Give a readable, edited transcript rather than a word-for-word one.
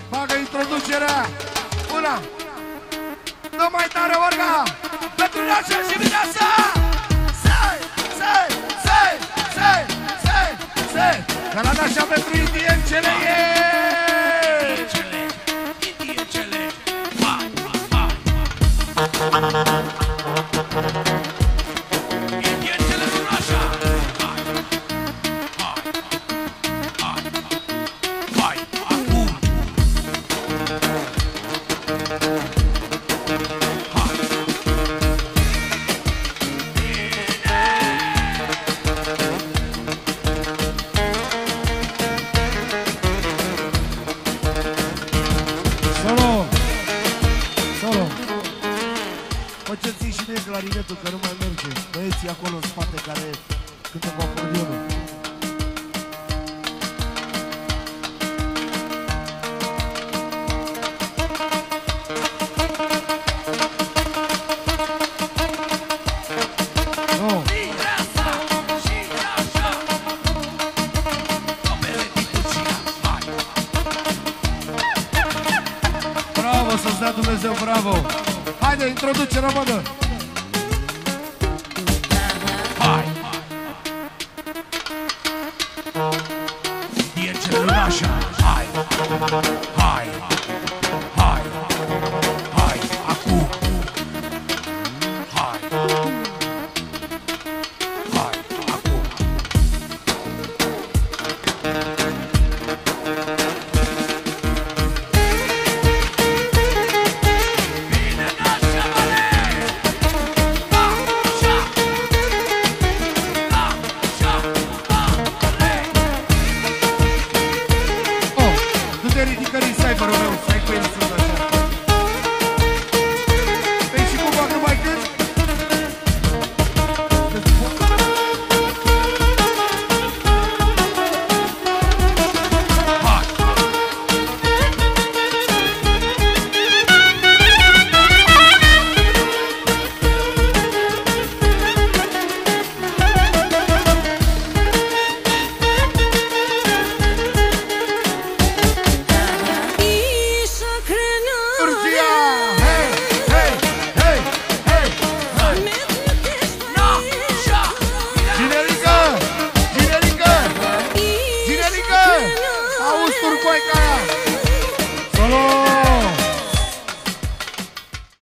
Facă introducerea. Una. Nu mai tare, orga. Pentru Nașa și Mireasa. Sei. Ca la Nașa pentru indiencele e. Indiencele. Indiencele cu Nașa. Hai, acum. Faceți și mie clarinetul, că nu mai merge. Băieții acolo în spate care cântă cu acordionul. Bravo, să-ți dea Dumnezeu, bravo! Haide, introduce, rămână! Hai! Indiencele Nașa! Hai! Hai! Hai! Hai! Acum! Hai! Hai! Acum! Ridică-i cyberul meu, stai cu el sus.